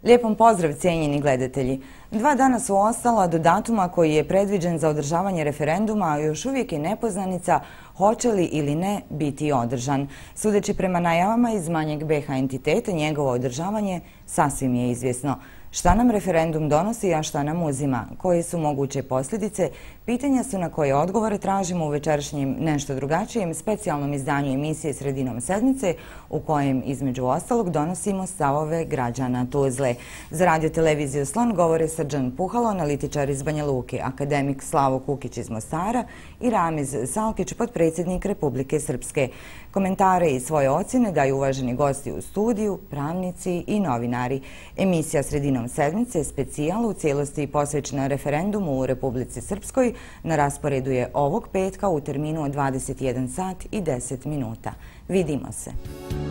Lijepom pozdrav, cijenjeni gledatelji. 2 dana su ostala do datuma koji je predviđen za održavanje referenduma, a još uvijek je nepoznanica hoće li ili ne biti održan. Sudeći prema najavama iz manjeg BiH entiteta, njegovo održavanje sasvim je izvjesno. Šta nam referendum donosi, a šta nam uzima? Koje su moguće posljedice? Pitanja su na koje odgovore tražimo u večerašnjem nešto drugačijem specijalnom izdanju emisije Sredinom sedmice, u kojem između ostalog donosimo stavove građana Tuzle. Za radio-televiziju Slon govore Srđan Puhalo, analitičar iz Banja Luke, akademik Slavo Kukić iz Mostara i Ramiz Salkić, potpredsjednik Republike Srpske. Komentare i svoje ocjene daju uvaženi gosti u studiju, pravnici i novinari. Emisija Sredinom sedmice, specijal u cijelosti posvećena referendumu u Republici Srpskoj, na rasporedu je ovog petka u terminu od 21 sat i 10 minuta. Vidimo se.